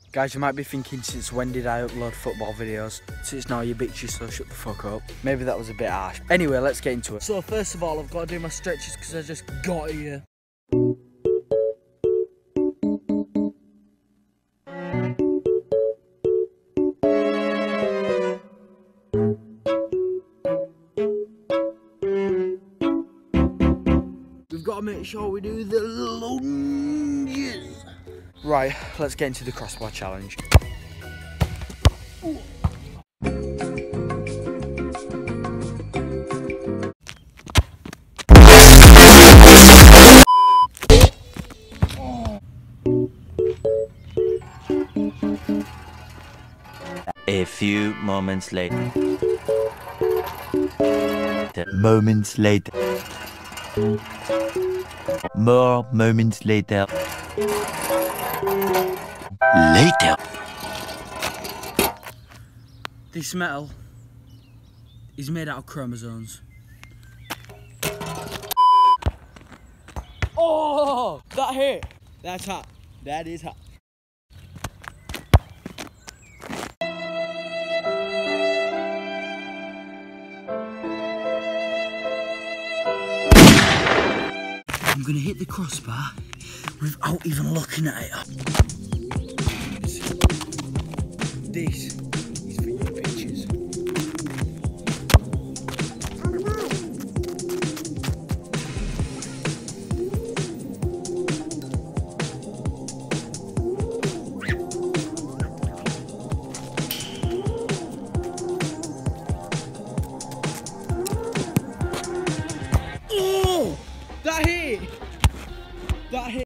Guys, you might be thinking, since when did I upload football videos? Since now you bitches, so shut the fuck up. Maybe that was a bit harsh. Anyway, let's get into it. So first of all, I've got to do my stretches because I just got here. We've got to make sure we do the lunges. Right, let's get into the crossbar challenge. A few moments later. Moments later. More moments later. Later. This metal is made out of chromosomes. Oh, that hit. That's hot. That is hot. I'm gonna hit the crossbar without even looking at it. This